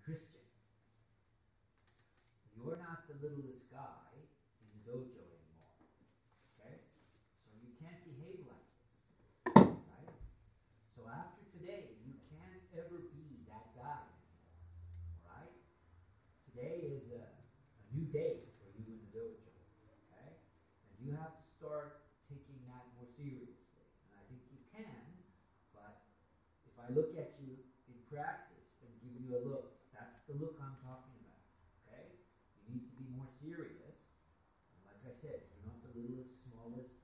Christian. You're not the littlest guy in the dojo anymore. Okay? So you can't behave like this. Right? So after today, you can't ever be that guy anymore. Alright? Today is a new day for you in the dojo. Okay? And you have to start taking that more seriously. And I think you can, but if I look at you in practice and give you a look, that's the look I'm talking about. Okay? You need to be more serious. And like I said, you're not the littlest, smallest